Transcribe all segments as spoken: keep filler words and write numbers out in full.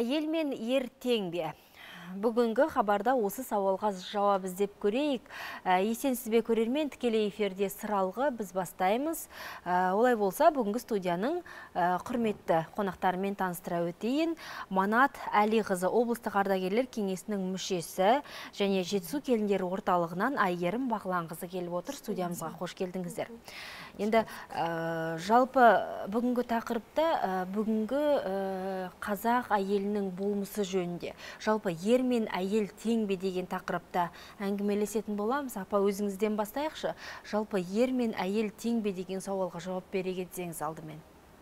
әйел мен ер тең бе? Бүгінгі хабарда осы сауалға жауап іздеп көрейік. Есенсіз бе көрермен, тікелей эфирде сыралғы біз бастаймыз. Олай болса, бүгінгі студияның құрметті қонақтарымен таныстыра өтейін. Манат Әлиқызы облыстық ардагерлер кеңесінің мүшесі және Жетісу келіндері орталығынан Айгерім Бағланқызы келіп отыр. Студиямызға қош келдіңіздер. Енді жалпы бүгінгі тақырыпта бүгінгі қазақ әйелінің болмысы жөнінде, жалпы ер мен әйел тең бе деген тақырыпта әңгімелесетін боламыз. Апа, өзіңізден бастайықшы. Жалпы ер мен әйел тең бе деген сауалға жауап бере кетсеңіз алдымен.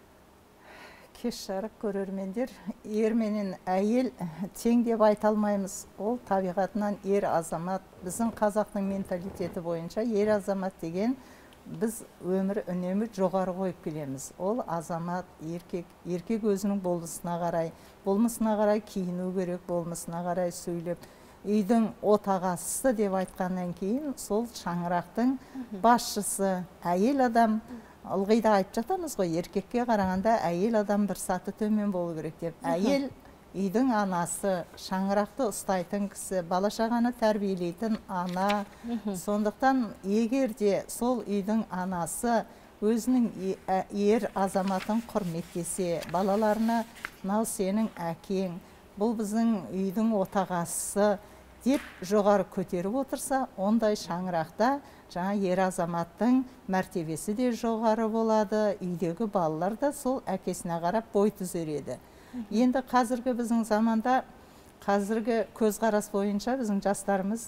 Кеш жарық көрермендер, ер менен әйел тең деп айта алмаймыз. Ол табиғатынан ер азамат. Біздің қазақтың менталитеті бойынша ер азамат деген біз өмір үнемі жоғары қойып келеміз. Ол азамат, еркек, еркек өзінің болмысына қарай, болмысына қарай киіну керек, болмысына қарай сөйлеп, үйдің отағасы деп айтқаннан кейін сол шаңырақтың басшысы әйел адам. Ылғида айтып жатамыз ғой, еркекке қарағанда әйел адам бір саты төмен болу керек деп. Әйел үйдің анасы, шаңырақты ұстайтын кісі, бала-шағаны тәрбиелейтін ана. Сондықтан егер де сол үйдің анасы өзінің ер азаматын құрметтесе, балаларына мынау сенің әкең, бұл біздің үйдің отағасы деп жоғары көтеріп отырса, ондай шаңырақта жаңа ер азаматтың мәртебесі де жоғары болады, үйдегі балалар да сол әкесіне қарап бой түзер еді. Енді қазіргі біздің заманда, қазіргі көзқарас бойынша біздің жастарымыз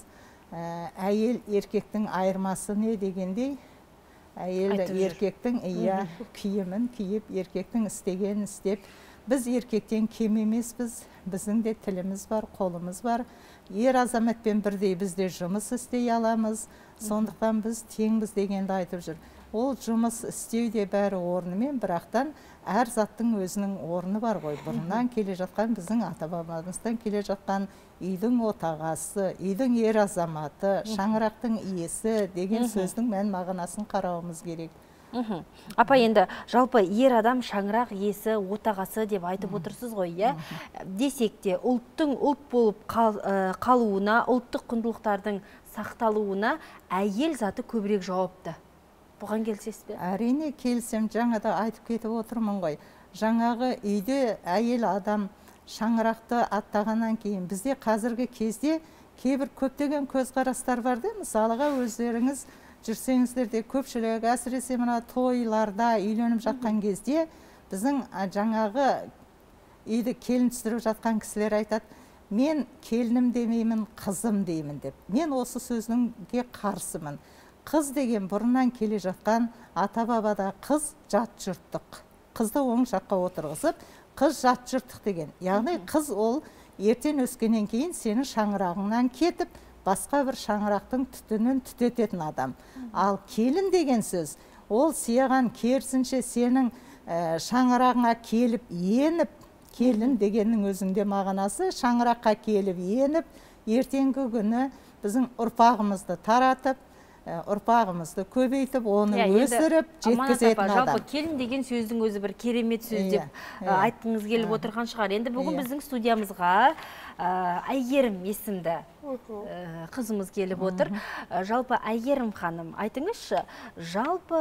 әйел еркектің айырмасы не дегендей, әйел еркектің киімін киіп, еркектің істегенін істеп, біз еркектен кем емеспіз, біздің де тіліміз бар, қолымыз бар. Ер азаматпен бірдей бізде жұмыс істей аламыз, сондықтан біз теңбіз дегенді айтып жүр. Ол жұмыс істеуде бәрі орнымен, бірақтан әр заттың өзінің орны бар ғой. Бұрыннан келе жатқан біздің ата-бабамыздан келе жатқан үйдің отағасы, үйдің ер азаматы, шаңырақтың иесі деген сөздің мән мағынасын қарауымыз керек. Апа, енді жалпы ер адам шаңырақ иесі, отағасы деп айтып отырсыз ғой, иә? Десек те, ұлттың ұлт болып қалуына, ұлттық құндылықтардың сақталуына әйел заты көбірек жауапты. Бұған келсесіз бе? Әрине келсем, жаңада айтып кетіп отырмын ғой. Жаңағы үйде әйел адам шаңырақты аттағаннан кейін бізде қазіргі кезде кейбір көптеген көзқарастар бар да, мысалыға өздеріңіз жүрсеңіздер де көпшілік, әсіресе мына тойларда үйленіп жатқан кезде біздің жаңағы үйді келін түсіріп жатқан кісілер айтады, мен келінім демеймін, қызым деймін деп. Мен осы сөзіңге қарсымын. Қыз деген бұрыннан келе жатқан ата-бабада қыз жат жұрттық. Қызды оң жаққа отырғызып, қыз жат жұрттық деген. Яғни қыз ол ертең өскеннен кейін сенің шаңырағыңнан кетіп, басқа бір шаңырақтың түтінін түтететін адам. Ал келін деген сөз, ол сияған керісінше сенің шаңырағыңа келіп, еніп, келін дегеннің өзінде мағынасы шаңыраққа келіп, еніп, ертеңгі күні біздің ұрпағымызды таратып, ұрпағымызды көбейтіп, оны өсіріп, жеткізетін адам. Жалпы келін деген сөздің өзі бір керемет сөз деп айтқыңыз келіп отырған шығар. Енді бүгін біздің студиямызға Айгерім есімді қызымыз келіп отыр. Жалпы Айгерім ханым, айтыңызшы, жалпы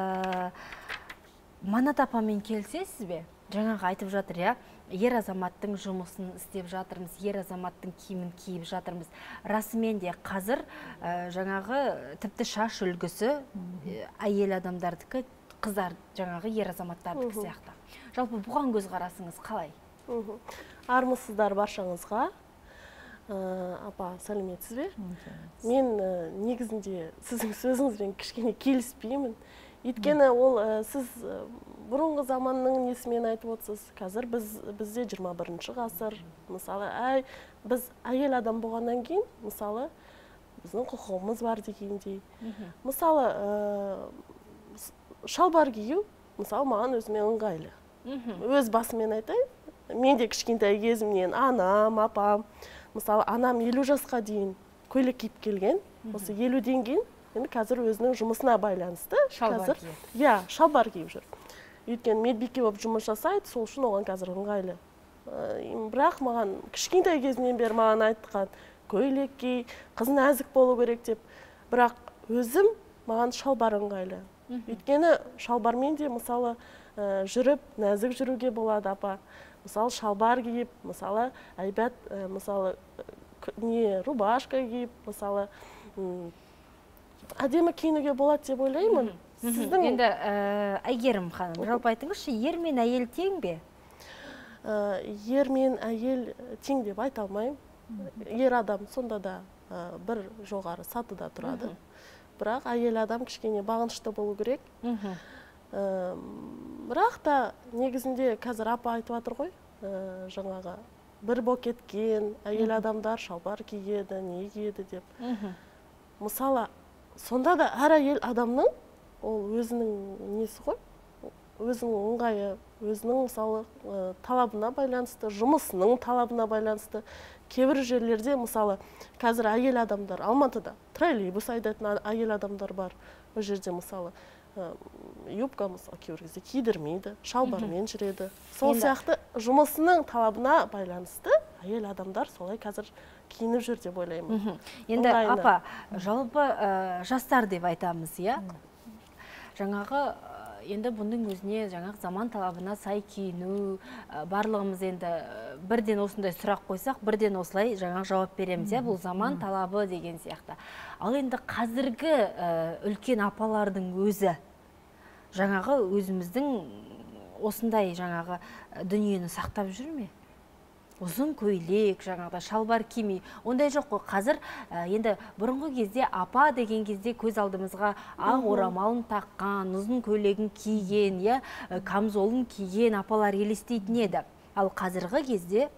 Манат апамен келсесіз бе? Жаңағы айтып жатыр, я, ер азаматтың жұмысын істеп жатырмыз, ер азаматтың киімін киіп жатырмыз. Расымен де қазір жаңағы тіпті шаш үлгісі әйел адамдардікі, қыздар жаңағы ер азаматтардікі сияқты. Жалпы бұған көзқарасыңыз қалай? Армысыздар баршаңызға. Апа, сәлеметсіз бе? Мен негізінде сіздің сөзіңізбен кішкене келіспеймін. Өйткені ол сіз бұрынғы заманның несімен айтып отырсыз. Қазір бізде жиырма бірінші ғасыр. Мысалы, біз әйел адам болғаннан кейін, мысалы, біздің құқығымыз бар дегендей. Мысалы, шалбар кию, мысалы, маған өзіме ыңғайлы. Өз басымен айтайын, мен де кішкентай кезімнен анам, апам, мысалы, анам елу жасқа дейін көйлек киіп келген. Осы елуден кейін енді қазір өзінің жұмысына байланысты шалбар киіп. Иә, шалбар киіп жүр. Өйткені медбике болып жұмыс жасайды, сол үшін оған қазір ыңғайлы. бірақ маған кішкентай кезінен бері маған айтқан көйлек ки, қыз нәзік болу керек деп. Бірақ өзім маған шалбар ыңғайлы. Өйткені шалбармен де мысалы жүріп, нәзік жүруге болады апа. Мысалы шалбар киіп, мысалы әйбәт, мысалы не рубашка киіп, мысалы әдемі киінуге болады деп ойлаймын. Сіздің енді Әйгерім ханым, жалпы айтыңызшы, ер мен әйел тең бе? Ер мен әйел тең деп айта алмаймын. Ер адам сонда да бір жоғары сатыда тұрады. Бірақ әйел адам кішкене бағынышты болу керек. Бірақ та негізінде қазір апа айтып жатыр ғой, жаңағы бір болып кеткен әйел адамдар шалбар киеді, не киеді деп. Мысалы, сонда да әр әйел адамның ол өзінің несі ғой, өзінің ыңғайы, өзінің мысалы талабына байланысты, жұмысының талабына байланысты. Кейбір жерлерде мысалы қазір әйел адамдар Алматыда троллейбус айдайтын әйел адамдар бар. Ол жерде мысалы юбка мысалы кейбір кезде кидірмейді, шалбармен жүреді. Сол сияқты жұмысының талабына байланысты әйел адамдар солай қазір киініп жүр деп ойлаймын. Енді апа, жалпы жастар деп айтамыз, иә? Жаңағы енді бұның өзіне жаңағы заман талабына сай киіну, барлығымыз енді бірден осындай сұрақ қойсақ, бірден осылай жаңағы жауап береміз, иә? Бұл заман талабы деген сияқты. Ал енді қазіргі үлкен апалардың өзі жаңағы өзіміздің осындай жаңағы дүниені сақтап жүр ме? Ұзын көйлек, жаңағыда шалбар кимей. Ондай жоқ қой. Қазір енді бұрынғы кезде апа деген кезде көз алдымызға ақ орамалын таққан, ұзын көйлегін киген, я камзолын киген апалар елестейтін еді. Ал қазіргі кезде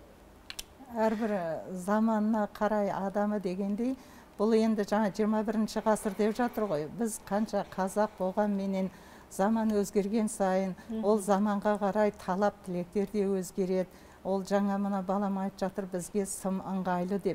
әрбір заманына қарай адамы дегендей, бұл енді жаңа жиырма бірінші ғасыр деп жатыр ғой. Біз қанша қазақ болғанменен заман өзгерген сайын, ол заманға қарай талап тілектер де өзгереді. Ол жаңа мына балам айтып жатыр, бізге сым ыңғайлы деп.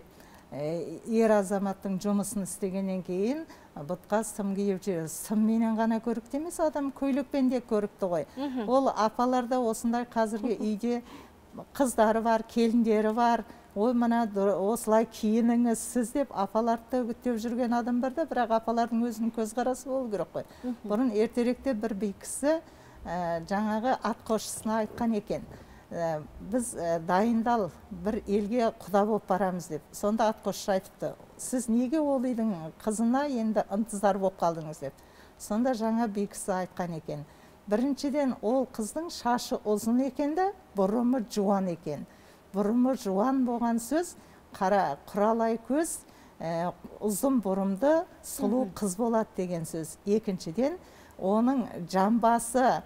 Ер азаматтың жұмысын істегеннен кейін бұтқа сым киіп жүр. Сымменен ғана көрікті емес, адам көйлекпен де көрікті ғой. Ол апаларда осындай қазіргі үйде қыздары бар, келіндері бар. Ой, мына осылай киініңіз сіз деп апаларды үгіттеп жүрген адамдар да, бірақ апалардың өзінің көзқарасы болу керек қой. Бұрын ертеректе бір би кісі жаңағы атқосшысына айтқан екен. Біз дайындал бір елге құда болып барамыз деп. Сонда атқосшы айтыпты, сіз неге ол үйдің қызына енді ынтызар болып қалдыңыз деп. Сонда жаңа би кісі айтқан екен. Біріншіден ол қыздың шашы ұзын екен де, бұрымы жуан екен. Бұрымы жуан болған сөз, қара құралай көз, ұзын бұрымды сұлу қыз болады деген сөз. Екіншіден, оның жамбасы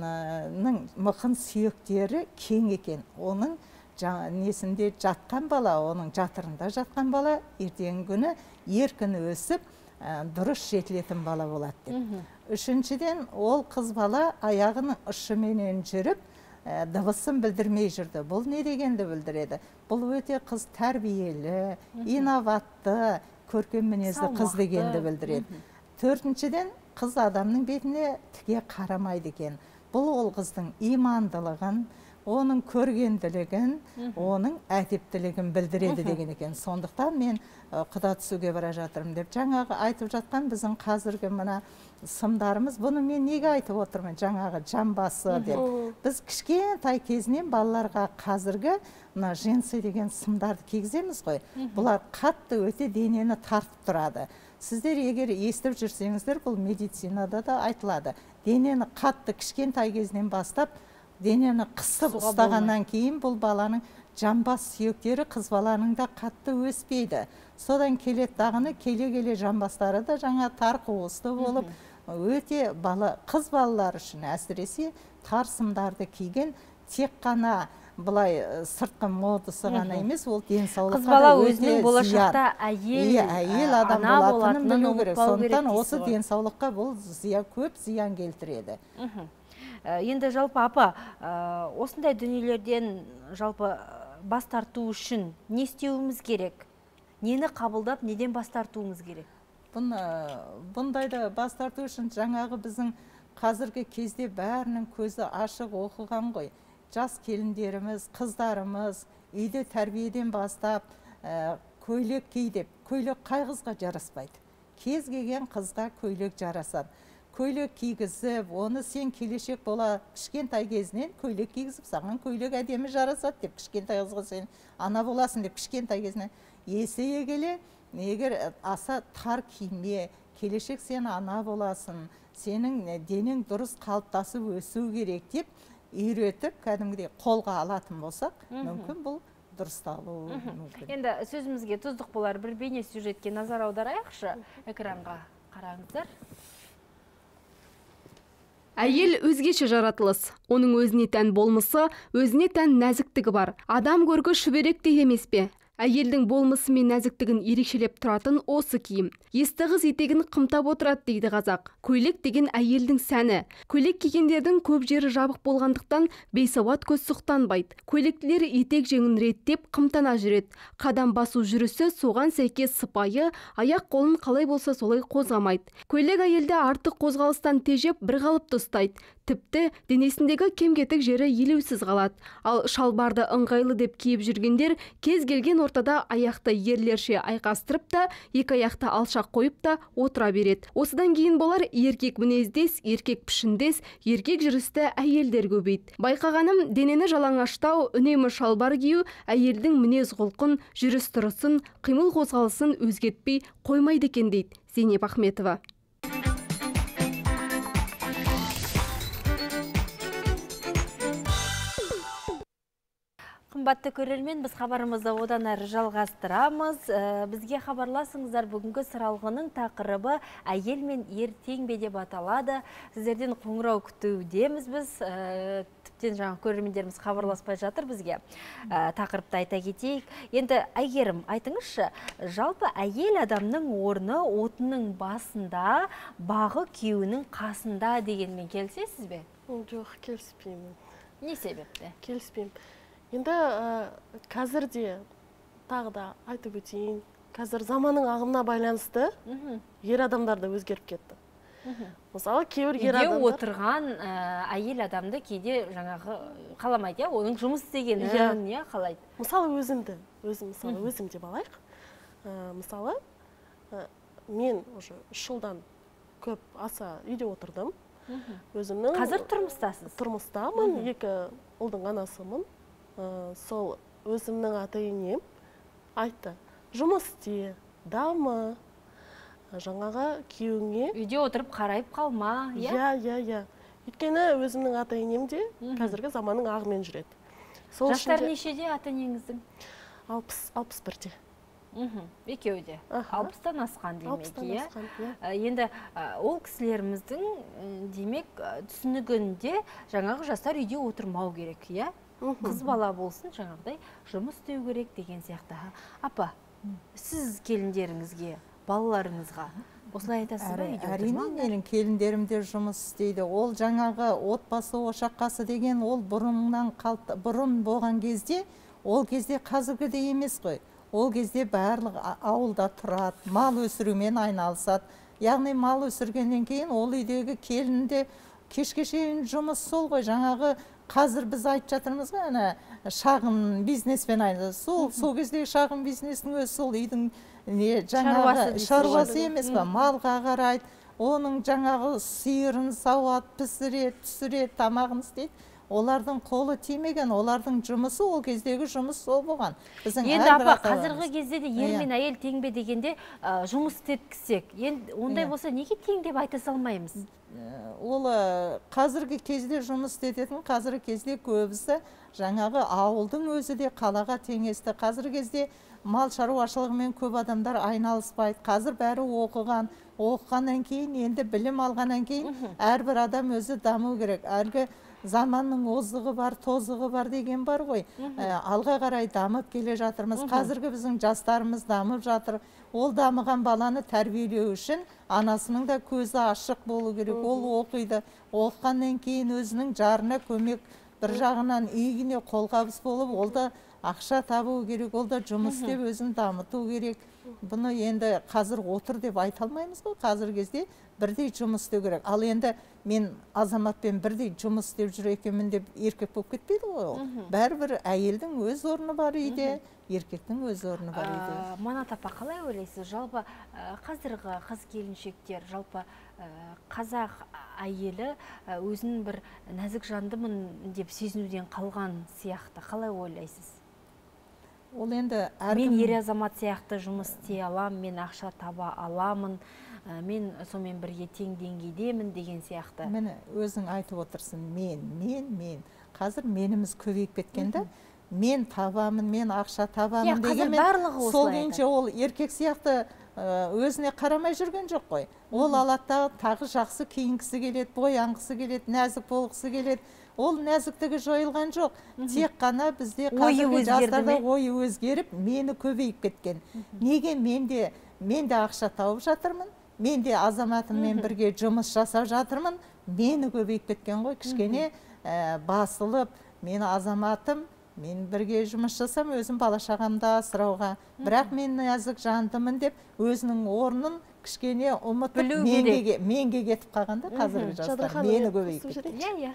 мықын сүйектері кең екен. Оның несінде жатқан бала, оның жатырында жатқан бала ертеңгі күні еркін өсіп, дұрыс жетілетін бала болады деп. Үшіншіден, ол қыз бала аяғының ұшыменен жүріп, дыбысын білдірмей жүрді. Бұл не дегенді білдіреді? Бұл өте қыз тәрбиелі, инноватты, көркем мінезді қыз дегенді білдіреді. Төртіншіден, қыз адамның бетіне тіке қарамайды екен. Бұл ол қыздың имандылығын, оның көргенділігін, оның әдептілігін білдіреді деген екен. Сондықтан мен құда түсуге бара жатырмын деп. Жаңағы айтып жатқан біздің қазіргі мына сымдарымыз, бұны мен неге айтып отырмын? Жаңағы жамбасы деп. Біз кішкентай кезінен балаларға қазіргі мына женсы деген сымдарды кигіземіз ғой. Бұлар қатты өте денені тартып тұрады. Сіздер егер естіп жүрсеңіздер, бұл медицинада да айтылады. Денені қатты кішкентай кезінен бастап, денені қысып ұстағаннан кейін бұл баланың жамбас сүйектері қыз баланың да қатты өспейді. Содан келет дағыны келе-келе жамбастары да жаңа тар қуысты болып, өте қыз балалар үшін әсіресе тар сымдарды киген тек қана бұлай сыртқы модысы ғана емес, ол денсаулыққа да өте зиян. Өзінің болашақта әйел адам болатынын білу керек. Сондықтан осы денсаулыққа бұл көп зиян келтіреді. Енді жалпы апа, осындай дүниелерден жалпы бас тарту үшін не істеуіміз керек? Нені қабылдап, неден бас тартуымыз керек? Бұндайды бас тарту үшін жаңағы біздің қазіргі кезде бәрінің көзі ашық оқыған ғой. жас келіндеріміз, қыздарымыз үйде тәрбиеден бастап көйлек ки деп, көйлек қай қызға жараспайды. Кез келген қызға көйлек жарасады. Көйлек кигізіп, оны сен келешек бола кішкентай кезінен көйлек кигізіп, саған көйлек әдемі жарасады деп, кішкентай қызға сен ана боласың деп, кішкентай кезінен есейе келе, егер аса тар киме, келешек сен ана боласың, сенің денең дұрыс қалыптасып өсу керек деп үйретіп, кәдімгідей қолға алатын болсақ, мүмкін бұл дұрысталу мүмкін. Енді сөзімізге тұздық болар, бір бейне сюжетке назар аударайықшы, экранға қараңыздар. Әйел өзгеше жаратылыс. Оның өзіне тән болмысы, өзіне тән нәзіктігі бар. Адам көргі шүберектей емес пе? Әйелдің болмысы мен нәзіктігін ерекшелеп тұратын осы киім. Есті қыз етегін қымтап отырады дейді қазақ. Көйлек деген әйелдің сәні. Көйлек кигендердің көп жері жабық болғандықтан бейсауат көз сұқтанбайды. Көйлектілер етек жеңін реттеп қымтана жүреді. Қадам басу жүрісі соған сәйкес сыпайы, аяқ қолын қалай болса солай қозғамайды. Көйлек әйелді артық қозғалыстан тежеп бір қалыпты ұстайды. Тіпті денесіндегі кем-кетік жері елеусіз қалады. Ал шалбарды ыңғайлы деп киіп жүргендер кез келген ортада аяқты ерлерше айқастырып та, екі аяқты алшақ қойып та отыра береді. Осыдан кейін болар еркек мінездес, еркек пішіндес, еркек жүрісті әйелдер көбейді. Байқағаным, денені жалаңаштау, үнемі шалбар кию әйелдің мінез құлқын, жүріс тұрысын, қимыл қозғалысын өзгертпей қоймайды екен дейді Зейнеп Ахметова. Қымбатты көрермен, біз хабарымызды одан әрі жалғастырамыз. Бізге хабарласыңыздар, бүгінгі сыралғының тақырыбы әйел мен ер тең бе деп аталады. Сіздерден қоңырау күтудеміз біз. Тіптен жаңа көрермендеріміз хабарласпай жатыр бізге. Тақырыпты айта кетейік. Енді Әйгерім, айтыңызшы, жалпы әйел адамның орны отының басында, бағы күйеуінің қасында дегенмен келісесіз бе? Жоқ, келіспеймін. Не себепті? Келіспеймін. Енді қазірде тағы да айтып өтейін, қазір заманның ағымына байланысты ер адамдар да өзгеріп кетті. Мысалы, кейбір ер адамдар... Үйде отырған әйел адамды кейде жаңағы қаламайды, оның жұмыс істегенін қалайды. Мысалы, өзімді, өзім мысалы, өзім деп алайық. Мысалы, мен уже үш жылдан көп аса үйде отырдым. Қазір тұрмыстасыз? Тұрмыстамын, екі ұлдың анасымын. Сол өзімнің ата-енем айтты, жұмыс істе, дамы, жаңаға күйеуіңе үйде отырып қарайып қалма, иә? Иә, иә, иә. Өйткені өзімнің ата-енем де қазіргі заманның ағымен жүреді. Жастар нешеде ата-енеңіздің? алпыс бірде. Екеуі де. алпыстан асқан демек, иә? алпыстан асқан, иә. Енді ол кісілеріміздің демек түсінігінде жаңағы жастар үйде отырмау керек, иә? Қыз бала болсын, жаңағыдай жұмыс істеу керек деген сияқты. Апа, сіз келіндеріңізге, балаларыңызға осылай айтасыз ба, үйде отырмау? Әрине, менің келіндерім де жұмыс істейді. Ол жаңағы отбасы ошаққасы деген ол бұрыннан бұрын болған кезде, ол кезде қазіргідей емес қой. Ол кезде барлық ауылда тұрады, мал өсірумен айналысады. Яғни мал өсіргеннен кейін ол үйдегі келінде кешке шейін жұмыс сол ғой, жаңағы қазір біз айтып жатырмыз ғой, ана шағын бизнеспен айналысады. Сол сол кездегі шағын бизнестің өзі сол үйдің не жаңағы шаруасы емес па, малға қарайды, оның жаңағы сиырын сауады, пісіреді, түсіреді, тамағын істейді. Олардың қолы тимеген, олардың жұмысы ол кездегі жұмыс сол болған. Енді апа, қазіргі кезде де ер мен әйел тең бе дегенде жұмыс істеткізсек, енді ондай болса неге тең деп айта салмаймыз? Ол қазіргі кезде жұмыс істететін, қазіргі кезде көбісі жаңағы ауылдың өзі де қалаға теңесті. Қазіргі кезде мал шаруашылығымен көп адамдар айналыспайды. Қазір бәрі оқыған, оқығаннан кейін, енді білім алғаннан кейін әрбір адам өзі даму керек. Әлгі заманның озығы бар, тозығы бар деген бар ғой. Алға қарай дамып келе жатырмыз. Қазіргі біздің жастарымыз дамып жатыр. Ол дамыған баланы тәрбиелеу үшін анасының да көзі ашық болу керек. Ол оқиды. Оқығаннан кейін өзінің жарына көмек, бір жағынан үйіне қолғабыс болып, ол да ақша табу керек, ол да жұмыс істеп өзін дамыту керек. Бұны енді қазір отыр деп айта алмаймыз ғой. Қазір кезде бірдей жұмыс істеу керек. Ал енді мен азаматпен бірдей жұмыс істеп жүр екенмін деп еркек болып кетпейді ғой ол. Бәрібір әйелдің өз орны бар үйде, еркектің өз орны бар үйде. Манат апа, қалай ойлайсыз? Жалпы қазіргі қыз келіншектер, жалпы қазақ әйелі өзінің бір нәзік жандымын деп сезінуден қалған сияқты. Қалай ойлайсыз? Ол енді мен ер азамат сияқты жұмыс істей аламын, мен ақша таба аламын, мен сонымен бірге тең деңгейдемін деген сияқты. Мені өзің айтып отырсың, мен, мен, мен. Қазір меніміз көбейіп кеткенде, мен табамын, мен ақша табамын дегенмен, сол күйінше ол еркек сияқты өзіне қарамай жүрген жоқ қой. Ол алатта тағы жақсы киінгісі келеді, боянғысы келеді, нәзік болғысы келеді. Ол нәзіктігі жойылған жоқ. Тек қана бізде қазіргі жастарда ойы өзгеріп, мені көбейіп кеткен. Неге менде менде ақша тауып жатырмын, менде азаматыммен бірге жұмыс жасап жатырмын, мені көбейіп кеткен ғой. Кішкене басылып, мені азаматым, мен бірге жұмыс жасам, өзім бала-шағамды асырауға. Бірақ мен нәзік жандымын деп, өзінің орнын кішкене ұмытып, менге кетіп қалғанда қазіргі жастар мені көбейіп кеткен.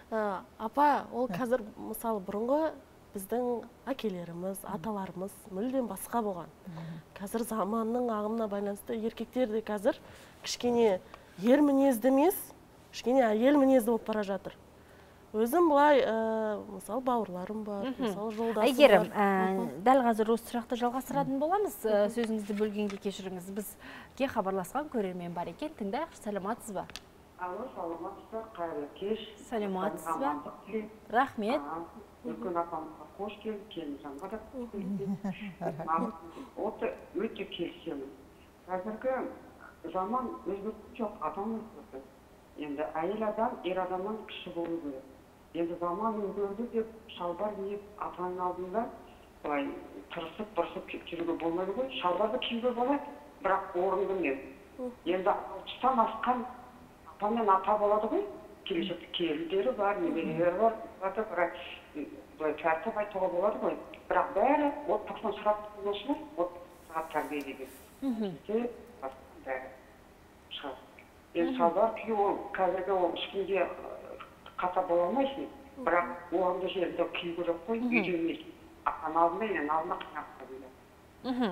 Апа, ол қазір мысалы бұрынғы біздің әкелеріміз, аталарымыз мүлдем басқа болған. Қазір заманның ағымына байланысты еркектер де қазір кішкене ер мінезді емес, кішкене әйел мінезді болып бара жатыр. Өзім бұлай, мысалы бауырларым бар, мысалы жолдасым бар. Әйгерім, дәл қазір осы сұрақты жалғастыратын боламыз. Сөзіңізді бөлгенге кешіріңіз. Бізге хабарласқан көрермен бар екен. Тыңдайықшы, саламатсыз ба? Алло, саламатсыз, қайырлы кеш. Саламатсыз ба? Рахмет. Үлкен апамызға қош келді, Келінжанға да қош келді. Осы өте келісемін. Қазіргі заман өзгерген жоқ, адам өзгерді. Енді әйел адам ер адамнан кіші болу керек. Енді заман өзгерді деп шалбар киіп атаның алдында былай тырысып бұрысып жүруге болмайды ғой. Шалбарды киюге болады, бірақ орынды мен. Енді тұстан асқан ата мен ата болады ғой, келешекте келіндері бар, немерелері бар, бірақ былай тәртіп айтуға болады ғой. Бірақ бәрі отбасынан сұрап тұрмысыз, отбасыға тәрбие деген. Де бәрі шығады. Енді шалбар кию ол қазіргі ол ешкімге қата бола алмайсың, бірақ орынды жерде кию керек қой, үйде емес. Атаның алдында, ененің алдында қинақта дейді.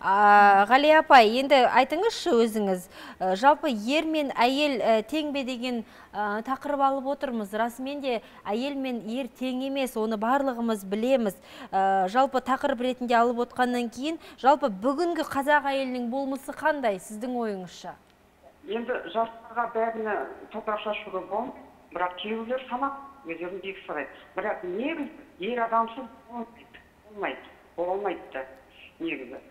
Ғали апай, енді айтыңызшы өзіңіз, жалпы ер мен әйел тең бе деген тақырып алып отырмыз. Расымен де әйел мен ер тең емес, оны барлығымыз білеміз. Жалпы тақырып ретінде алып отқаннан кейін, жалпы бүгінгі қазақ әйелінің болмысы қандай сіздің ойыңызша? Енді жастарға бәріне топырақ шашуға болады, бірақ кейбіреулер санап өздерін бек сұрайды. Бірақ негізі ер адамсыз болмайды, болмайды да негізі.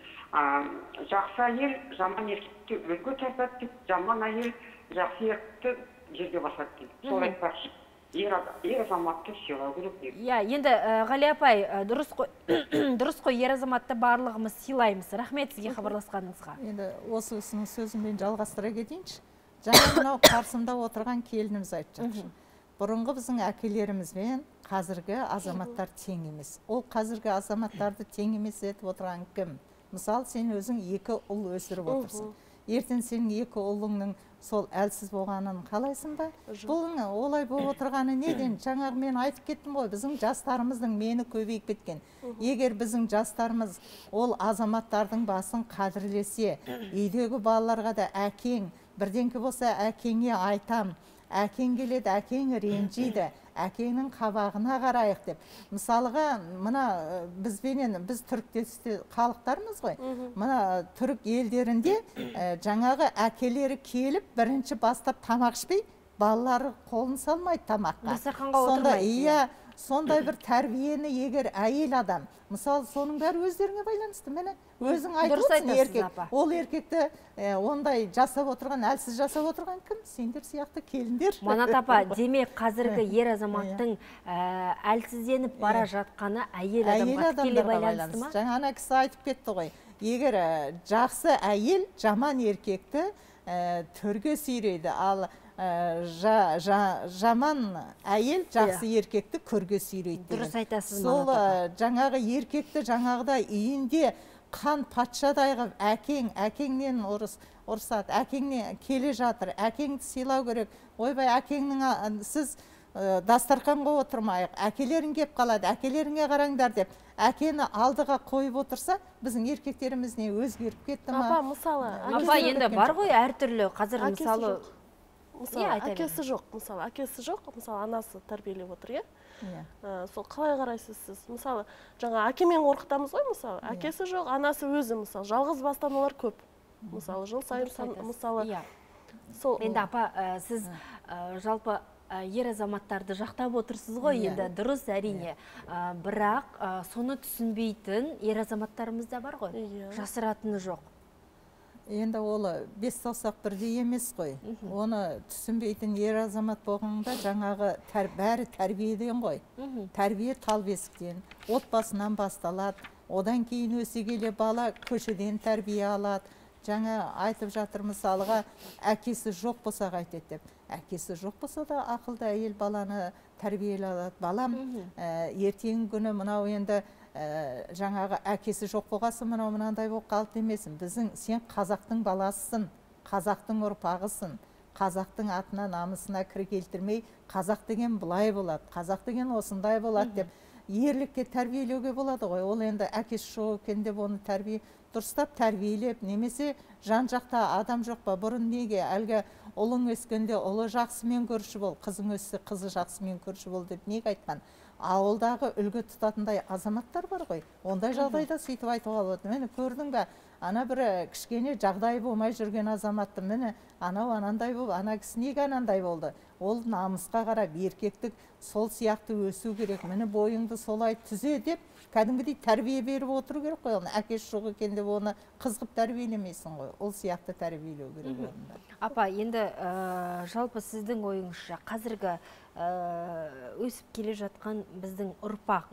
Жақсы әйел жаман еркекті өрге тартады деп, жаман әйел жақсы еркекті жерге басады дейді. Сол айтпақшы. Ер азаматты сыйлау керек дейді. Иә, енді Ғали апай, дұрыс қой, ер азаматты барлығымыз сыйлаймыз. Рахмет сізге хабарласқаныңызға. Енді осы кісінің сөзімен жалғастыра кетейінші. Жаңа мынау қарсымда отырған келініміз айтып жатыр. Бұрынғы біздің әкелерімізбен қазіргі азаматтар тең емес. Ол қазіргі азаматтарды тең емес етіп отырған кім? Мысалы, сен өзің екі ұл өсіріп отырсың. Ертең сенің екі ұлыңның сол әлсіз болғанын қалайсың ба? Бұл олай болып отырғаны неден? Жаңағы мен айтып кеттім ғой, біздің жастарымыздың мені көбейіп кеткен. Егер біздің жастарымыз ол азаматтардың басын қадірлесе, үйдегі балаларға да әкең, бірдеңке болса әкеңе айтам, әкең келеді, әкең ренжиді, әкеңнің қабағына қарайық деп. Мысалға, мына бізбенен, біз түріктес халықтармыз ғой. Мына түрік елдерінде жаңағы әкелері келіп, бірінші бастап тамақ ішпей, балалары қолын салмайды тамаққа. Дастарханға отырмайды. Сондай бір тәрбиені егер әйел адам, мысалы, соның бәрі өздеріңе байланысты. Мені өзің айтып отырсың еркек. Ол еркекті ондай жасап отырған, әлсіз жасап отырған кім? Сендер сияқты келіндер. Манат апа, демек қазіргі ер азаматтың әлсізденіп бара жатқаны әйел адамға тікелей байланысты ма? Жаңа ана кісі айтып кетті ғой. Егер жақсы әйел жаман еркекті төрге сүйрейді, ал жаман әйел жақсы еркекті көрге сүйрейді. Дұрыс айтасыз, Сол жаңағы еркекті жаңағыда үйінде қан патшадай қылып, әкең, әкеңнен ұрыс, ұрсады, әкеңнен келе жатыр, әкеңді сыйлау керек. Ойбай, әкеңнің сіз дастарханға отырмайық, әкелерің кеп қалады, әкелеріңе қараңдар деп, әкені алдыға қойып отырса, біздің еркектеріміз не өзгеріп кетті ма? Апа, мысалы, Апа, енді бар ғой әртүрлі, қазір мысалы мысалы, әкесі жоқ, мысалы, әкесі жоқ, мысалы, анасы тәрбиелеп отыр, е? Сол қалай қарайсыз сіз? Мысалы, жаңа әкемен қорқытамыз ғой, мысалы, әкесі жоқ, анасы өзі, мысалы, жалғыз бастан олар көп. Мысалы, жыл сайын, мысалы, сол. Енді апа, сіз жалпы ер азаматтарды жақтап отырсыз ғой, енді дұрыс әрине. Бірақ соны түсінбейтін ер азаматтарымыз да бар ғой, жасыратыны жоқ. Енді олы бес саусақ бірдей емес қой. Оны түсінбейтін ер азамат болғанда жаңағы бәрі тәрбиеден ғой. Тәрбие тал бесіктен, отбасынан басталады. Одан кейін өсе келе бала көшеден тәрбие алады. Жаңа айтып жатыр мысалыға, әкесі жоқ болса қайтеді деп. Әкесі жоқ болса да ақылды әйел баланы тәрбиелей алады. Балам, ертеңгі күні мынау енді жаңағы әкесі жоқ болғасы мынау мынандай болып қалды демесін. Біздің сен қазақтың баласысың, қазақтың ұрпағысың, қазақтың атына намысына кір келтірмей, қазақ деген бұлай болады, қазақ деген осындай болады деп ерлікке тәрбиелеуге болады ғой. Ол енді әкесі жоқ екен деп оны тәрбие дұрыстап тәрбиелеп, немесе жан жақта адам жоқ па, бұрын неге әлгі ұлың өскенде ұлы жақсымен көрші бол, қызың өссе қызы жақсымен көрші бол деп неге айтқан? Ауылдағы үлгі тұтатындай азаматтар бар ғой. Ондай жағдайда сөйтіп айтуға болады. Мені көрдің бе, ана бір кішкене жағдай болмай жүрген азаматты, мені анау анандай болып, ана кісі неге анандай болды? Ол намысқа қарап, еркектік сол сияқты өсу керек, мені бойыңды солай түзе деп, кәдімгідей тәрбие беріп отыру керек қой. Әкесі жоқ екен деп оны қызғып тәрбиелемейсің ғой. Ол сияқты тәрбиелеу керек орында. Апа, енді жалпы сіздің ойыңызша қазіргі өсіп келе жатқан біздің ұрпақ,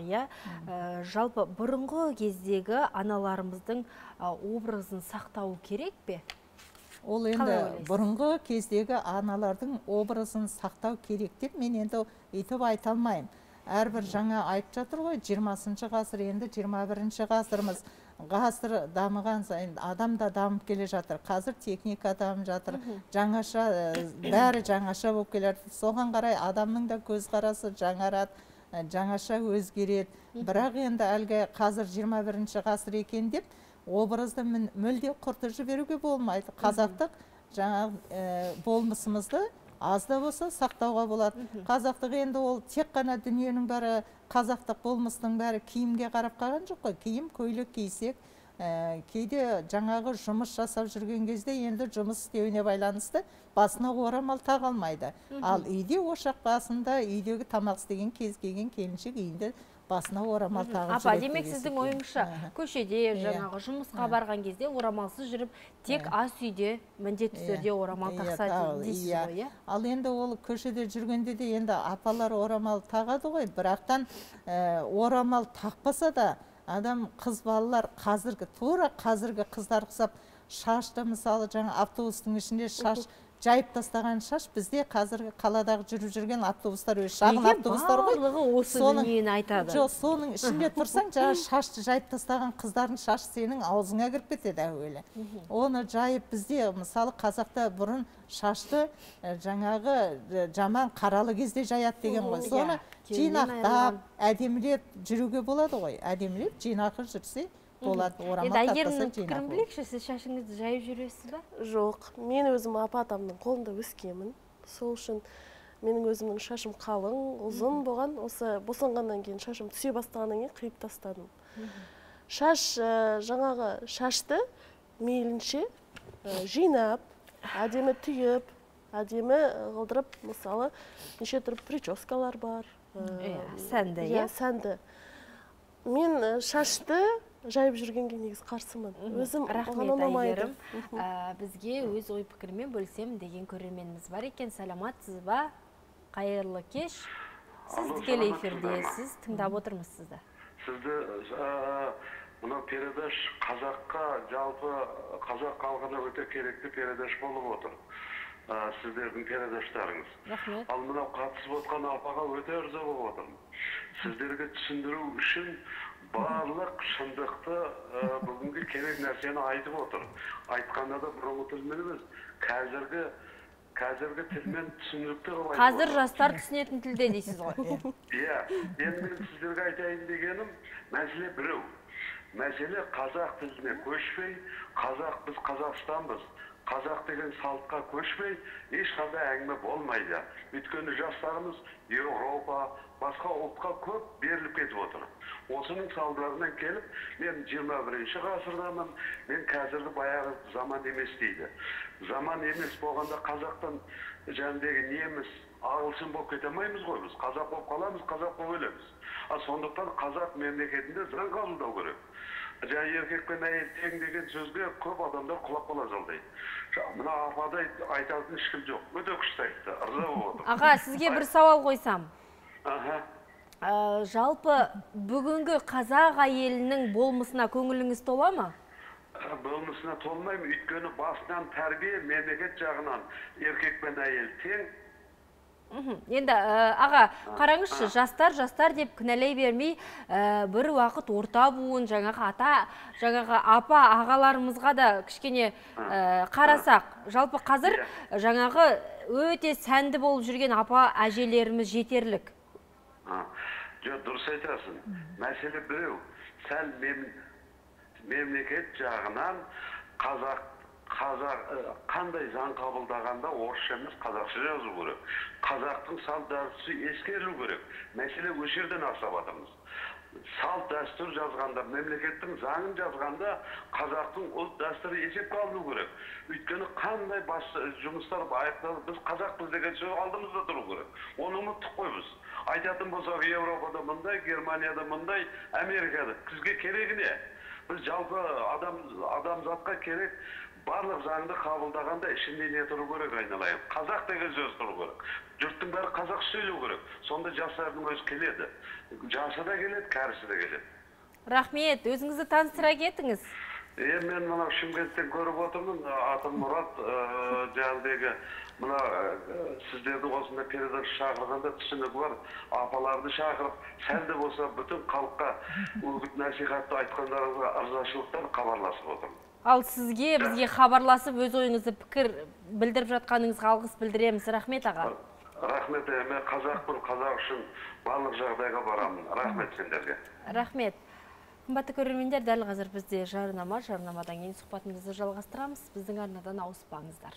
жалпы бұрынғы кездегі аналарымыздың образын сақтау керек пе? Ол енді бұрынғы кездегі аналардың образын сақтау керек деп мен енді өйтіп айта алмаймын. Әрбір жаңа айтып жатыр ғой, жиырмасыншы ғасыр, енді жиырма бірінші ғасырымыз. Ғасыр дамыған сайын адам да дамып келе жатыр. Қазір техника дамып жатыр. Жаңаша, бәрі жаңаша болып келеді. Соған қарай адамның да көзқарасы жаңарады, жаңаша өзгереді. Бірақ енді әлгі қазір жиырма бірінші ғасыр екен деп, образды мүлде құртып жіберуге болмайды. Қазақтық жаңа болмысымызды аз да болса сақтауға болады. Қазақтық енді ол тек қана дүниенің бәрі, қазақтық болмыстың бәрі киімге қарап қалған жоқ қой. Киім, көйлек кисек, кейде жаңағы жұмыс жасап жүрген кезде енді жұмыс істеуіне байланысты басына орамал таға алмайды. Ал үйде ошақ басында, үйдегі тамақ істеген кез келген келіншек үйінде басына орамал тағып жүреді. Апа, демек сіздің ойыңызша көшеде жаңағы жұмысқа барған кезде орамалсыз жүріп, тек ас үйде міндетті түрде орамал тақса дейсіз ғой, иә? Ал енді ол көшеде жүргенде де енді апалар орамал тағады ғой, бірақтан орамал тақпаса да адам, қыз балалар қазіргі, тура қазіргі қыздар құсап шашты, мысалы жаңа автобустың ішінде шаш жайып тастаған шаш, бізде қазіргі қаладағы жүріп жүрген автобустар өз шағын автобустар ғой. Барлығы осы дүниені айтады. Жоқ, соның ішінде тұрсаң, жаңа шашты жайып тастаған қыздардың шашы сенің аузыңа кіріп кетеді әуелі. Оны жайып бізде, мысалы қазақта бұрын шашты жаңағы жаман қаралы кезде жаяды деген ғой. Соны жинақтап, әдемілеп жүруге болады ғой. Әдемілеп жинақы жүрсе болады, орамал тартпаса жинақ болады. Пікірін білейікші, сіз шашыңызды жайып жүресіз ба? Жоқ, мен өзім апа атамның қолында өскемін. Сол үшін менің өзімнің шашым қалың, ұзын болған. Осы босанғаннан кейін шашым түсе бастағаннан кейін қиып тастадым. Шаш, жаңағы шашты мейлінше жинап, әдемі түйіп, әдемі қылдырып, мысалы, неше түрлі прическалар бар. Сәнді, иә? Сәнді. Мен шашты жайып жүргенге негіз қарсымын. Өзім оған ұнамайды. Бізге өз ой пікірмен бөлсем деген көрерменіміз бар екен. Саламатсыз ба? Қайырлы кеш. Сіз тікелей эфирдесіз, тыңдап отырмыз сізді. Сізді мына передаш қазаққа, жалпы қазақ халқына өте керекті передаш болып отыр. Сіздердің передаштарыңыз. Рахмет. Ал мынау қатысып отқан апаға өте ырза болып отырмын. Сіздерге түсіндіру үшін барлық шындықты бүгінгі керек нәрсені айтып отыр. Айтқанда да бұрынғы тілмен емес, қазіргі қазіргі тілмен түсінікті қылып айтып Қазір жастар түсінетін тілде дейсіз ғой. Иә, енді мен сіздерге айтайын дегенім, мәселе біреу. Мәселе қазақ тіліне көшпей, қазақ біз Қазақстанбыз. Қазақ деген салтқа көшпей, ешқандай әңгіме болмайды. Өйткені жастарымыз Еуропа, басқа ұлтқа көп беріліп кетіп отыр. Осының салдарынан келіп, мен жиырма бірінші ғасырдамын, мен қазіргі баяғы заман емес дейді. Заман емес болғанда қазақтан жәндегі неміз, ағылшын болып кете алмаймыз ғой біз. Қазақ болып қаламыз, қазақ болып өлеміз. А сондықтан қазақ мемлекетінде заң қабылдау керек. Жаңа еркек пен әйел тең деген сөзге көп адамдар құлап қала жалдайды. Мына ападай айтатын ешкім жоқ. Өте күшті айтты, ырза болып отыр. Аға, сізге бір сауал қойсам. Аха. Жалпы бүгінгі қазақ әйелінің болмысына көңіліңіз тола ма? Болмысына толмаймын, өйткені басынан тәрбие мемлекет жағынан еркек пен әйел тең. Енді аға, қараңызшы, жастар жастар деп кінәлай бермей, бір уақыт орта буын, жаңағы ата, жаңағы апа ағаларымызға да кішкене қарасақ, жалпы қазір жаңағы өте сәнді болып жүрген апа әжелеріміз жетерлік. Жоқ, дұрыс айтасың. Мәселе біреу. Сәл мемлекет жағынан қазақ қазақ қандай заң қабылдағанда орысша емес қазақша жазу керек. Қазақтың салт дәстүрі ескерілу керек. Мәселе осы жерден астап жатырмыз. Салт дәстүр жазғанда, мемлекеттің заңын жазғанда қазақтың ұлт дәстүрі есепке алыну керек. Өйткені қандай жұмыстар аяқталып, біз қазақпыз деген сөз алдымызда тұру керек. Оны ұмыттық қой біз. Айтатын болсақ, Еуропада мындай, Германияда мындай, Америкада. Бізге керегі не? Біз жалпы адамзатқа керек. Барлық заңды қабылдағанда ішінде не тұру керек айналайын. Қазақ деген сөз тұру керек. Жұрттың бәрі қазақ сөйлеу керек. Сонда жастардың өзі келеді. Жасы да келеді, кәрісі де келеді. Рахмет, өзіңізді таныстыра кетіңіз. Е, мен мына Шымкенттен көріп отырмын. Атым Мұрат, жаңағыдегі мына сіздердің осында передача шақырғанда түсінігі бар. Апаларды шақырып, сәл де болса бүтін халыққа үгіт насихатты айтқандарыңызға ырзашылықтан хабарласып отырмын. Ал сізге, бізге хабарласып, өз ойыңызды пікір білдіріп жатқаныңызға алғыс білдіреміз. Рахмет аға. Рахмет, мен қазақпын, қазақ үшін барлық жағдайға барамын. Рахмет сендерге. Рахмет. Қымбатты көрермендер, дәл қазір бізде жарнама, жарнамадан кейін сұхбатымызды жалғастырамыз. Біздің арнадан ауыспаңыздар.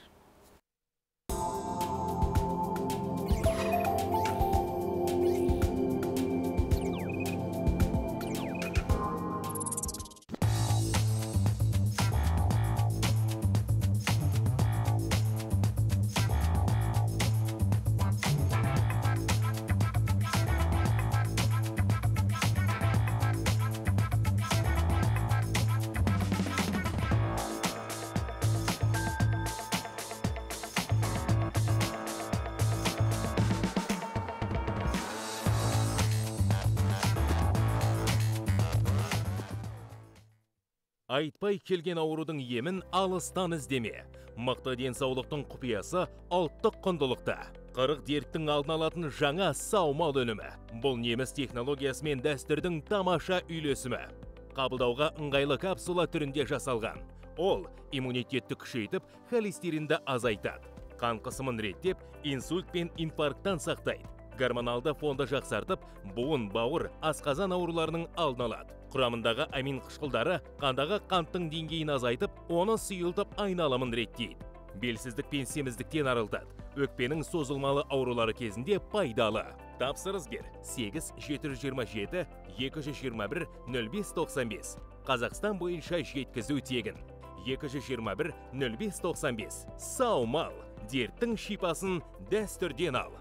Айтпай келген аурудың емін алыстан іздеме. Мықты денсаулықтың құпиясы ұлттық құндылықта. Қырық дерттің алдын алатын жаңа саумал өнімі. Бұл неміс технологиясы мен дәстүрдің тамаша үйлесімі. Қабылдауға ыңғайлы капсула түрінде жасалған. Ол иммунитетті күшейтіп, холестеринді азайтады. Қан қысымын реттеп, инсульт пен инфаркттан сақтайды. Гормоналды фонды жақсартып, буын, бауыр, асқазан ауруларының алдын алады. Құрамындағы амин қышқылдары қандағы қанттың деңгейін азайтып, оны сұйылтып айналымын реттейді. Белсіздік пен семіздіктен арылтады. Өкпенің созылмалы аурулары кезінде пайдалы. Тапсырыс бер сегіз жеті жүз жиырма жеті екі жүз жиырма бір нөл бес тоқсан бес. Қазақстан бойынша жеткізу тегін. екі жүз жиырма бір нөл бес тоқсан бес. Саумал, дерттің шипасын дәстүрден ал.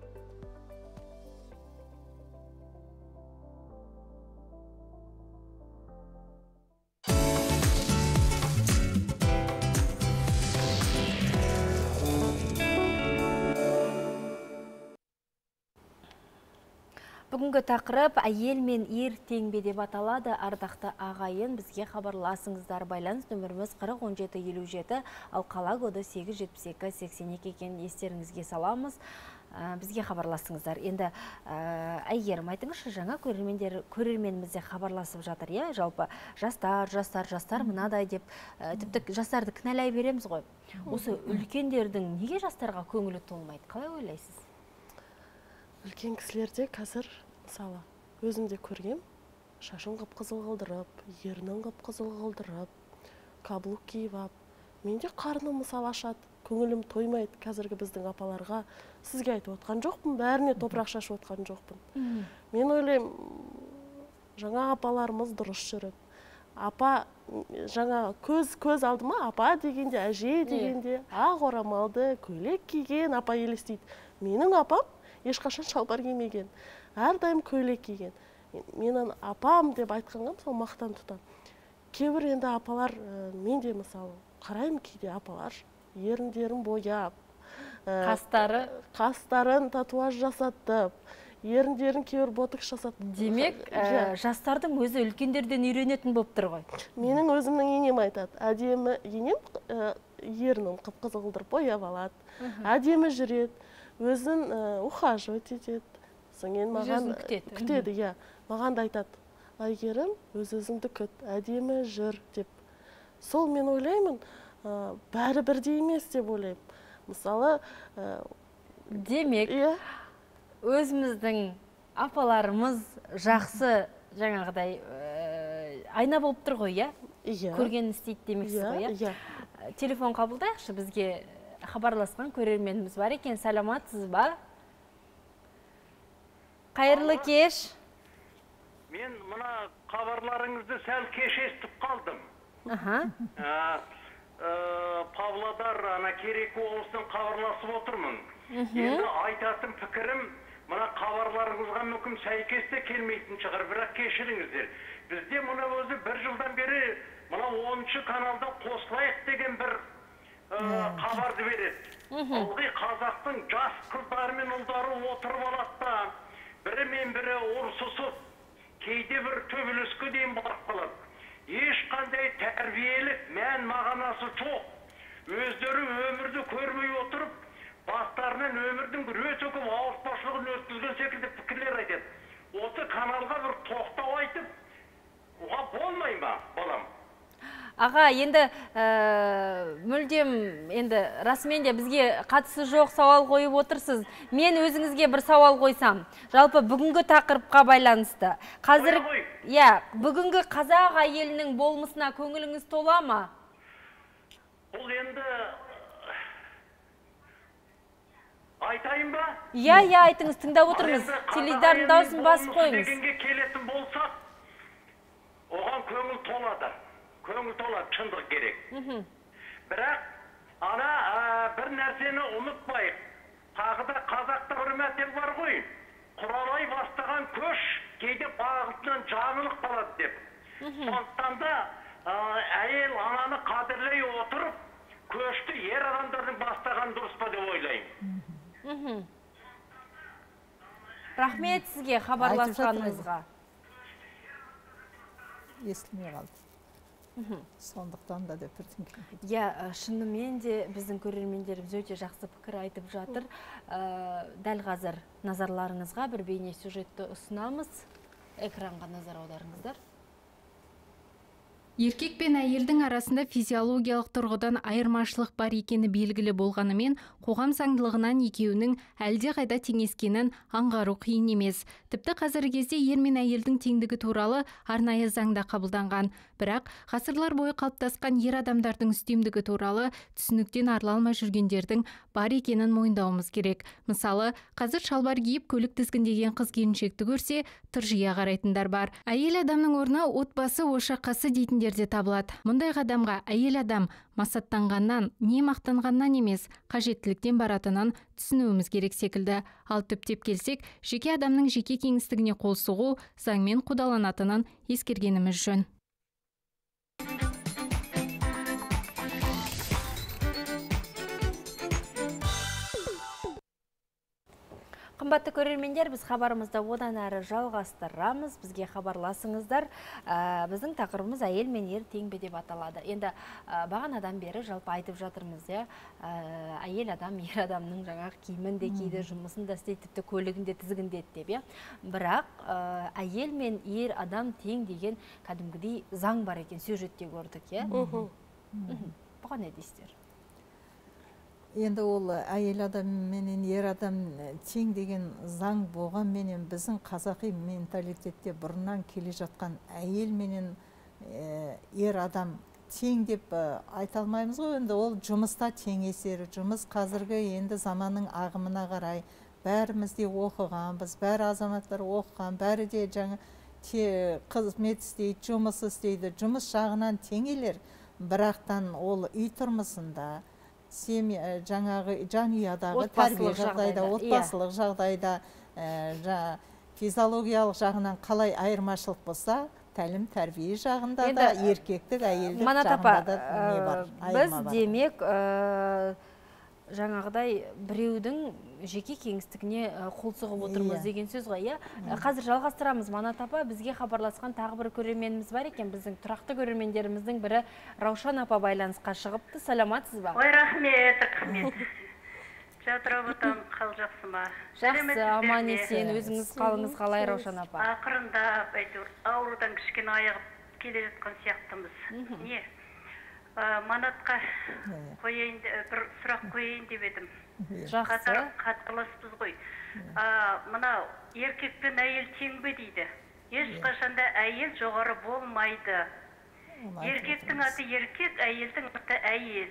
Бүгінгі тақырып әйел мен ер теңбе деп аталады. Ардақты ағайын, бізге хабарласыңыздар. Байланыс нөміріміз қырық он жеті елу жеті, ал қала коды сегіз жетпіс екі сексен екі екен, естеріңізге саламыз. бізге хабарластыңыздар. Енді Әйгерім, айтыңызшы, жаңа көрермендер көрерменімізде хабарласып жатыр, иә, жалпы жастар, жастар, жастар мынадай деп, тіпті жастарды кінәлай береміз ғой. Осы үлкендердің неге жастарға көңілі толмайды? Қалай ойлайсыз? Үлкен кісілерде қазір, мысалы, өзім де көргем, шашын қып-қызыл қылдырып, ернін қып-қызыл қылдырып, каблук киіп ап, менде қарным мысалы ашады, көңілім тоймайды қазіргі біздің апаларға. Сізге айтып отқан жоқпын, бәріне топырақ шашып отқан жоқпын. Мен ойлаймын, жаңа апаларымыз дұрыс жүріп, апа, жаңа көз көз алды ма, апа дегенде, әже дегенде, ақ орамалды, көйлек киген апа елестейді. Менің апам ешқашан шалбар кимеген, әрдайым көйлек киген. Менің апам деп айтқанға мысалы мақтан тұтам. Кейбір енді апалар, мен де мысалы қараймын, кейде апалар еріндерін бояп, қастары қастарын татуаж жасатып, еріндерін кейбір ботокс жасатып. Демек, жастардың өзі үлкендерден үйренетін болып тұр ғой. Менің өзімнің енем айтады, әдемі енем ернін қып-қызыл қылдырып бояп алады, әдемі жүреді, өзін ухаживать етеді. Соңен маған күтеді, иә. Маған да айтады, Әйгерім, өз-өзіңді күт, әдемі жүр деп. Сол мен ойлаймын, бәрі бірдей емес деп ойлаймын. Мысалы, демек, өзіміздің апаларымыз жақсы жаңағыдай айна болып тұр ғой, иә? Көргенін істейді демексіз ғой, иә? Телефон қабылдайықшы, бізге хабарласқан көрерменіміз бар екен. Саламатсыз ба? Қайырлы кеш. Мен мына хабарларыңызды сәл кеш естіп қалдым. Павлодар, ана Кереку облысынан хабарласып отырмын. Енді айтатын пікірім, мына хабарларыңызға мүмкін сәйкес те келмейтін шығар, бірақ кешіріңіздер. Бізде мына өзі бір жылдан бері мына оныншы каналда қосылайық деген бір хабарды береді. Ылғи қазақтың жас қыздары мен ұлдары отырып алады, бірі мен бірі ұрсысып, кейде бір төбелеске дейін барып қалады. Ешқандай тәрбиелік мән мағынасы жоқ. Өздері өмірді көрмей отырып, бастарынан өмірдің бір өте көп ауыртпашылығын өткізген секілді пікірлер айтады. Осы каналға бір тоқтау айтып, оға болмай ма, балам? Аға, енді мүлдем, енді расымен де бізге қатысы жоқ сауал қойып отырсыз. Мен өзіңізге бір сауал қойсам, жалпы бүгінгі тақырыпқа байланысты. Қазір, иә, бүгінгі қазақ әйелінің болмысына көңіліңіз тола ма? Бұл енді айтайын ба? Иә, иә, айтыңыз, тыңдап отырмыз. Теледидардың дауысын басып қойыңыз. Дегенге келетін болсақ, оған көңіл толады. Көңіл толады, шындық керек. Бірақ, ана бір нәрсені ұмытпайық. Тағы да қазақта бір мәтел бар ғой. Құралай бастаған көш кейде бағытынан жаңылық қалады деп. Сондықтан да әйел ананы қадірлей отырып, көшті ер адамдардың бастаған дұрыс па деп ойлаймын. Рахмет сізге хабарласқаныңызға. Естілмей қалды. Сондықтан да деп бірден. Иә, шынымен де біздің көрермендеріміз өте жақсы пікір айтып жатыр. Дәл қазір назарларыңызға бір бейне сюжетті ұсынамыз. Экранға назар аударыңыздар. Еркек пен әйелдің арасында физиологиялық тұрғыдан айырмашылық бар екені белгілі болғанымен, қоғам заңдылығынан екеуінің әлде қайда теңескенін аңғару қиын емес. Тіпті қазіргі кезде ер мен әйелдің теңдігі туралы арнайы заңда қабылданған. Бірақ ғасырлар бойы қалыптасқан ер адамдардың үстемдігі туралы түсініктен арыла жүргендердің бар екенін мойындауымыз керек. Мысалы, қазір шалбар киіп көлік тізгіндеген қыз келіншекті көрсе, тыржия қарайтындар бар. Әйел адамның орны отбасы ошаққасы дейтіндер де табылады. Мұндай қадамға әйел адам масаттанғаннан, не мақтанғаннан емес, қажеттіліктен баратынын түсінуіміз керек секілді. Ал түптеп келсек, жеке адамның жеке кеңістігіне қол сұғу заңмен қудаланатынын ескергеніміз жөн. Қымбатты көрермендер, біз хабарымызда одан әрі жалғастырамыз. Бізге хабарласыңыздар. Біздің тақырыбымыз әйел мен ер тең бе деп аталады. Енді бағанадан бері жалпы айтып жатырмыз, иә. Әйел адам, ер адамның жаңағы киімін де киді, жұмысын да істейді, тіпті көлігін де тізгіндеді деп, иә. Бірақ әйел мен ер адам тең деген кәдімгідей заң бар екен, сюжетте көрдік, иә. Бұған не дейсіздер? Енді ол әйел адам менен ер адам тең деген заң болған менен біздің қазақи менталитетте бұрыннан келе жатқан әйел менен ер адам тең деп айта алмаймыз ғой. Енді ол жұмыста теңесер, жұмыс қазіргі енді заманның ағымына қарай бәріміз де оқығанбыз, бәрі азаматтар оқыған, бәрі де жаңа қызмет істейді, жұмыс істейді, жұмыс жағынан теңелер. Бірақтан ол үй тұрмысында, семья жаңағы жанұядағы тәрбие жағдайда, отбасылық жағдайда, физиологиялық жағынан қалай айырмашылық болса, тәлім тәрбие жағында да, еркектік әйелдік жағында да не бар, айырма бар. Біз демек жаңағыдай біреудің жеке кеңістігіне қол сұғып отырмыз деген сөз ғой, иә? Қазір жалғастырамыз. Манат апа, бізге хабарласқан тағы бір көрерменіміз бар екен. Біздің тұрақты көрермендеріміздің бірі Раушан апа байланысқа шығыпты. Саламатсыз ба? Ой, рахмет, рахмет. Жадырабытан қал жақсы ма? Жақсы, аман есен. Өзіңіз қалыңыз қалай, Раушан апа? Ақырында әйтеуір аурудан кішкене айығып келе жатқан сияқтымыз. Не? Манатқа қойайын, бір сұрақ қойайын деп едім. Жақсы. Қатарласпыз ғой. Мына еркек пен әйел тең бе дейді. Ешқашанда әйел жоғары болмайды. Еркектің аты еркек, әйелдің аты әйел.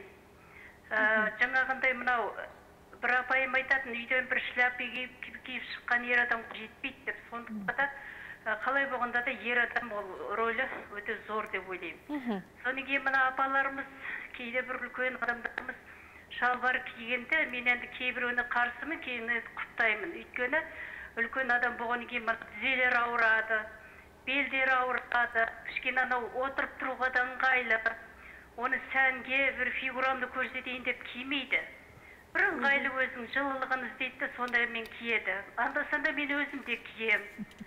Жаңағындай мынау бір апайым айтатын, үйден бір шляпа киіп шыққан ер адам жетпейді деп, сондықтан да қалай болғанда да ер адам ол рөлі өте зор деп ойлаймын. Содан кейін мына апаларымыз, кейде бір үлкен адамдарымыз шалбар кигенде, мен енді кейбіреуіне қарсымын, кейіне құптаймын. Өйткені үлкен адам болғаннан кейін тізелер ауырады, белдері ауырады, кішкене анау отырып тұруға да ыңғайлы. Оны сәнге бір фигурамды көрсетейін деп кимейді. Бір ыңғайлы өзің жылылығын іздейді, сондай мен киеді. Анда-санда мен өзім де кием.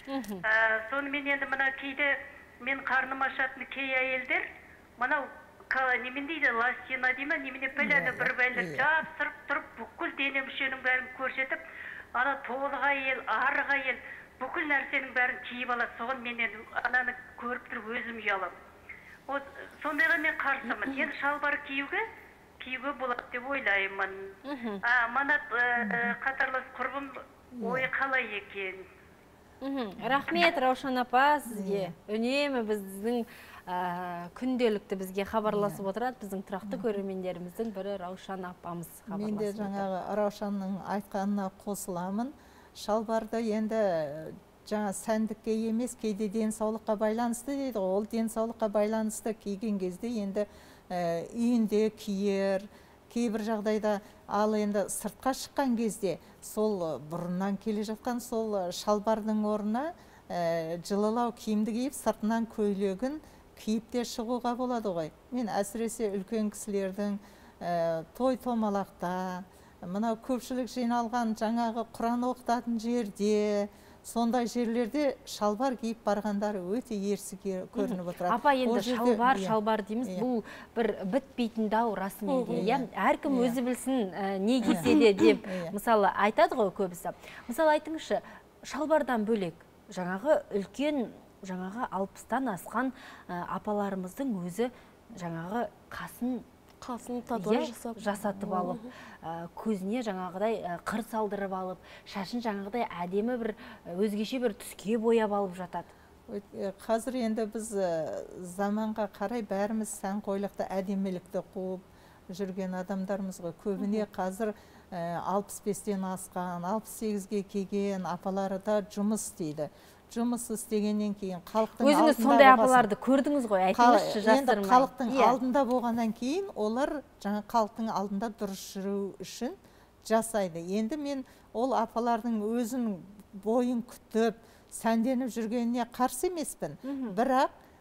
Сонымен енді мына кейде мен қарным ашатын кей әйелдер, мынау немен дейді, ластина дейма, немене пәләді бір бәлір жапсырып тұрып, бүкіл дене мүшенің бәрін көрсетіп, ана толық әйел, арық әйел, бүкіл нәрсенің бәрін киіп алады. Соған мен енді ананы көріп тұрып өзім ұялам. Сондайға мен қарсымын. Енді шалбар киюге киюге болады деп ойлаймын. Манат қатарлас құрбым ой қалай екен? Рахмет, Раушан апа, сізге. Үнемі біздің күнделікті бізге хабарласып отырады. Біздің тұрақты көрермендеріміздің бірі Раушан апамыз хабарласып. Мен де жаңағы Раушанның айтқанына қосыламын. Шалбарды енді жаңа сәндікке емес, кейде денсаулыққа байланысты дейді. Ол денсаулыққа байланысты киген кезде енді үйінде киер, кейбір жағдайда, ал енді сыртқа шыққан кезде сол бұрыннан келе жатқан сол шалбардың орнына жылылау киімді киіп, сыртынан көйлегін киіп те шығуға болады ғой. Мен әсіресе үлкен кісілердің той томалақта, мынау көпшілік жиналған жаңағы Құран оқытатын жерде, сондай жерлерде шалбар киіп барғандары өте ерсі көрініп отырады. Апа, енді шалбар, шалбар дейміз, бұл бір бітпейтін дау расымен де. Әркім өзі білсін не кисе де деп, мысалы, айтады ғой көбісі. Мысалы, айтыңызшы, шалбардан бөлек, жаңағы үлкен, жаңағы алпыстан асқан апаларымыздың өзі жаңағы қасын Қасын татуаж жасатып алып, көзіне жаңағыдай қыр салдырып алып, шашын жаңағыдай әдемі бір өзгеше бір түске бояп алып жатады. Қазір енді біз заманға қарай бәріміз сән қойлықты әдемілікті қуып жүрген адамдарымыз ғой. Көбіне қазір алпыс бестен асқан, алпыс сегізге келген апалары да жұмыс дейді. Жұмыс істегеннен кейін халықтың алдында өзіңіз сондай апаларды көрдіңіз ғой, айтыңызшы жасырмай. Енді халықтың алдында болғаннан кейін олар жаңа халықтың алдында дұрыс жүру үшін жасайды. Енді мен ол апалардың өзінің бойын күтіп, сәнденіп жүргеніне қарсы емеспін. Бірақ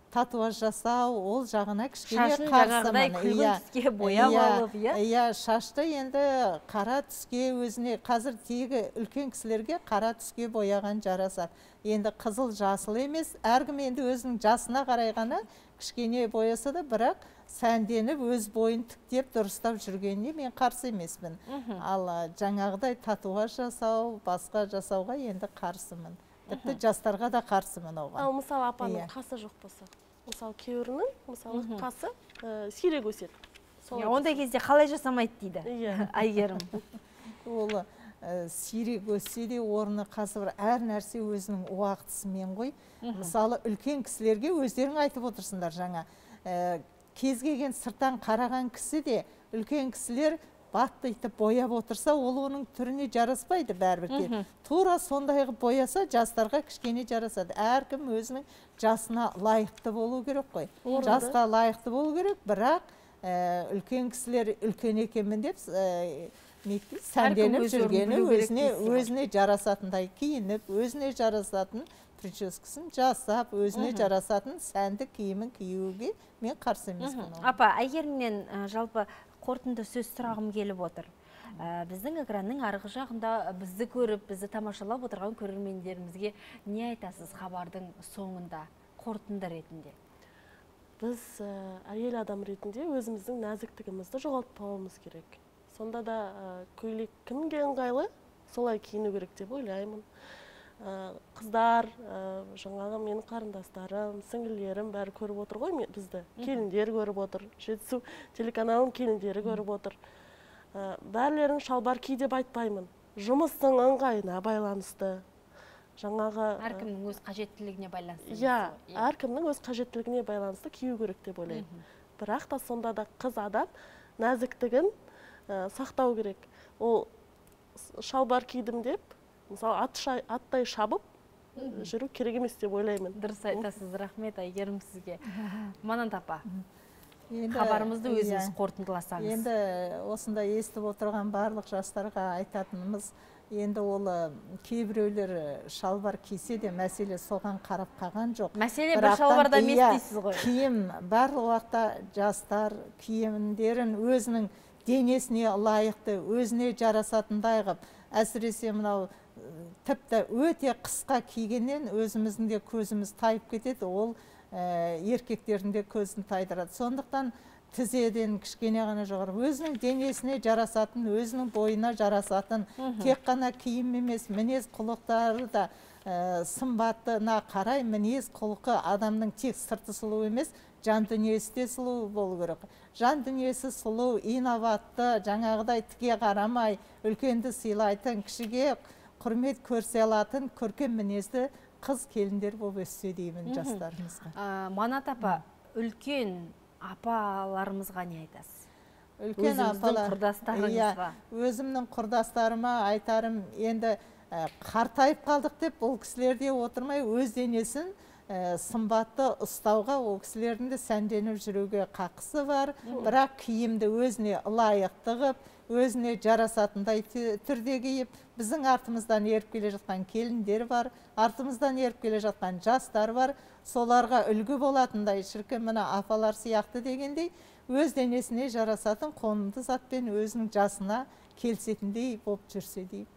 татуаж жасау, ол жағына кішкене шашын жаңағыдай күлгін түске бояп алып, иә? Иә, шашты енді қара түске өзіне, қазір тегі үлкен кісілерге қара түске бояған жарасады. Енді қызыл жасыл емес, әркім енді өзінің жасына қарай ғана кішкене бояса да, бірақ сәнденіп өз бойын тіктеп дұрыстап жүргеніне мен қарсы емеспін. Ал жаңағыдай татуаж жасау, басқа жасауға енді қарсымын. Тіпті жастарға да қарсымын оған. Ал мысалы апаның қасы жоқ болса, мысалы күйеуінің мысалы қасы сирек өседі. Ондай кезде қалай жасамайды дейді Әйгерім? Ол сирек өссе де орны қасы бар, әр нәрсе өзінің уақытысымен ғой. Мысалы үлкен кісілерге өздерің айтып отырсыңдар жаңа. Кез келген сырттан қараған кісі де үлкен кісілер батты етіп бояп отырса, ол оның түріне жараспайды бәрібір. Тура сондай қылып бояса, жастарға кішкене жарасады. Әркім өзінің жасына лайықты болу керек қой. Жасқа лайықты болу керек, бірақ үлкен кісілер үлкен екенмін деп сәнденіп жүргені өзіне жарасатындай киініп, өзіне жарасатын прическасын жасап, өзіне жарасатын сәнді киімін киюге мен қарсы емеспін. Апа, Әйгерімнен жалпы қорытынды сөз сұрағым келіп отыр. Біздің экранның арғы жағында бізді көріп, бізді тамашалап отырған көрермендерімізге не айтасыз хабардың соңында, қорытынды ретінде? Біз әйел адам ретінде өзіміздің нәзіктігімізді жоғалтпауымыз керек. Сонда да көйлек кімге ыңғайлы, солай киіну керек деп ойлаймын. Қыздар, жаңағы менің қарындастарым, сіңілдерім бәрі көріп отыр ғой бізді. Келіндер көріп отыр, Жетісу телеканалының келіндері көріп отыр. Бәрлерің шалбар ки деп айтпаймын. Жұмыстың ыңғайына байланысты. Жаңағы әркімнің өз қажеттілігіне байланысты. Иә, әркімнің өз қажеттілігіне байланысты кию керек деп ойлаймын. Бірақ та сонда да қыз адам нәзіктігін сақтау керек. Ол шалбар кидім деп, мысалы аттай шабып жүру керек емес деп ойлаймын. Дұрыс айтасыз, рахмет Әйгерім сізге. Манат апа, хабарымызды өзіңіз қорытындыласаңыз. Енді осында естіп отырған барлық жастарға айтатынымыз, енді ол кейбіреулер шалбар кисе де мәселе соған қарап қалған жоқ. Мәселе бір шалбарда емес дейсіз ғой. Киім барлық уақытта жастар киімдерін өзінің денесіне лайықты, өзіне жарасатындай қылып, әсіресе мынау тіпті өте қысқа кигеннен өзіміздің де көзіміз тайып кетеді, ол еркектердің де көзін тайдырады. Сондықтан тізеден кішкене ғана жоғары, өзінің денесіне жарасатын, өзінің бойына жарасатын, тек қана киім емес, мінез құлықтары да сымбатына қарай, мінез құлқы адамның тек сырты сұлу емес, жан дүниесі де сұлу болу керек. Жан дүниесі сұлу, инабатты, жаңағыдай тіке қарамай, үлкенді сыйлайтын, кішіге құрмет көрсе алатын, көркем мінезді қыз келіндер болып өссе деймін жастарымызға. Манат апа, үлкен апаларымызға не айтасыз? Өзіміздің құрдастарыңызға. Өзімнің құрдастарыма айтарым, енді қартайып қалдық деп, бұл кісілерде отырмай өз денесін сымбатты ұстауға, ол кісілердің де сәнденіп жүруге қақысы бар, бірақ киімді өзіне лайықты қылып, өзіне жарасатындай түрде киіп, біздің артымыздан еріп келе жатқан келіндер бар, артымыздан еріп келе жатқан жастар бар, соларға үлгі болатындай, шіркін мына апалар сияқты дегендей, өз денесіне жарасатын қонымды затпен өзінің жасына келсетіндей болып жүрсе деймін.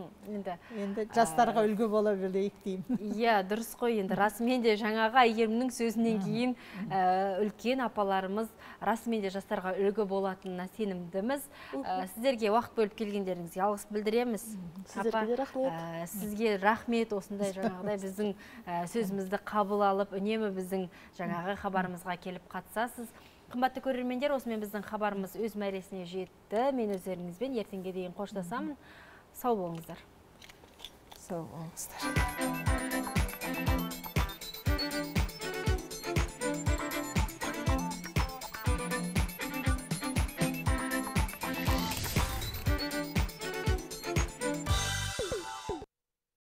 Енді жастарға үлгі бола білейік деймін. Иә, дұрыс қой, енді расымен де жаңағы Әйгерімнің сөзінен кейін үлкен апаларымыз расымен де жастарға үлгі болатынына сенімдіміз. Сіздерге уақыт бөліп келгендеріңізге алғыс білдіреміз. Сіздерге де рахмет. Сізге рахмет, осындай жаңағыдай біздің сөзімізді қабыл алып, үнемі біздің жаңағы хабарымызға келіп қатысасыз. Қымбатты көрермендер, осымен біздің хабарымыз өз мәресіне жетті. Мен өздеріңізбен ертеңге дейін қоштасамын. Сау болыңыздар. Сау болыңыздар.